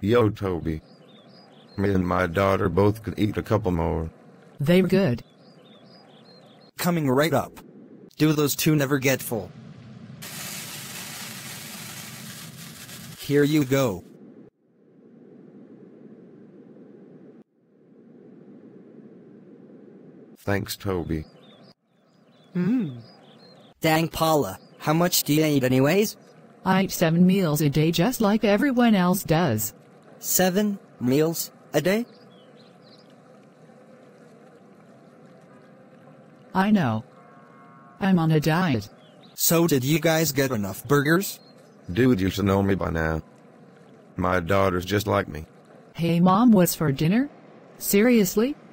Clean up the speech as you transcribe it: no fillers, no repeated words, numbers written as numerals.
Yo, Toby. Me and my daughter both could eat a couple more. They're good. Coming right up. Do those two never get full? Here you go. Thanks, Toby. Dang, Paula, how much do you eat anyways? I eat 7 meals a day just like everyone else does. 7 meals a day? I know. I'm on a diet. So did you guys get enough burgers? Dude, you should know me by now. My daughter's just like me. Hey Mom, what's for dinner? Seriously?